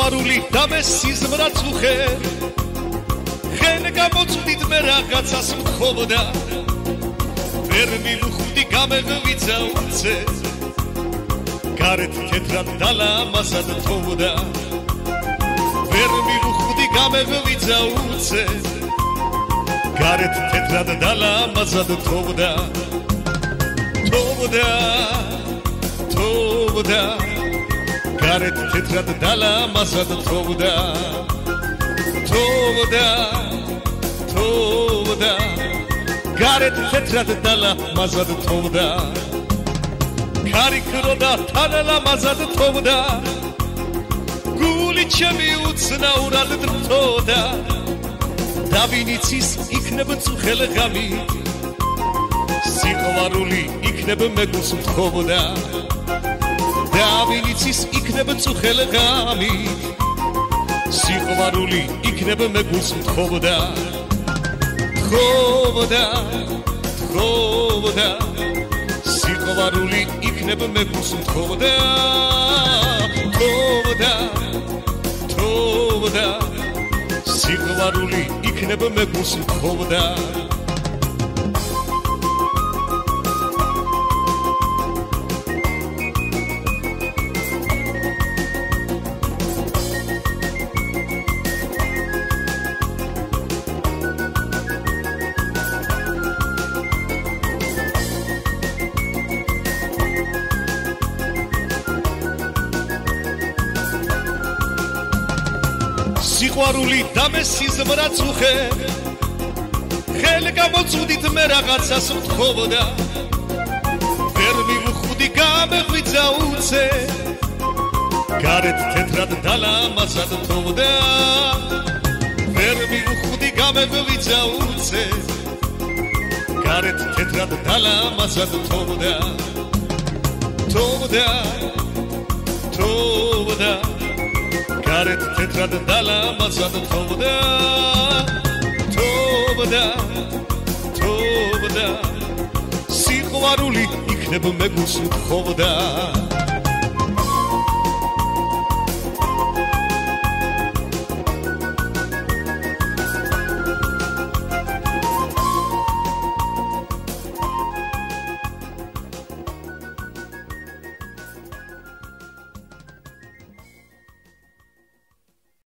სიყვარული და მე სიზმრაც უხერ ხენ გამოწვდით მე რაღაცას მქონდა ვერ მივხვდი გამეღვიძა უცე გარეთ თეთრად დალამაზად თოვდა ვერ მივხვდი გამეღვიძა უცე გარეთ თეთრად დალამაზად თოვდა თოვდა გარეთ თეთრად დალამაზად თოვდა თოვდა გარეთ თეთრად დალამაზად თოვდა ქარიქრო და თანალამაზად თოვდა გული ჩემი უცნაურად დრთოდა და ვინიცის იქნებ წუხელ ღამით სიყვარული იქნებ მეგულს მთხოვდა და ვინიცის იქნებ წუხელ ღამით სიყვარული იქნებ მეგულს მთხოვდა თხოვდა სიყვარული იქნებ მეგულს მთხოვდა თოვდა სიყვარული იქნებ მეგულს მთხოვდა სიყვარული და მე სიზმრაც უხერ ხელ გამოწვდით მე რაღაცას მთხოვდა ვერ მივხვდი გამეღვიძა უცე გარეთ თეთრად დალამაზად თოვდა ვერ მივხვდი გამეღვიძა უცე გარეთ თეთრად დალამაზად თოვდა თოვდა გარეთ თეთრად დალამაზად თოვდა სიყვარული იქნებ მეგულს მთხოვდა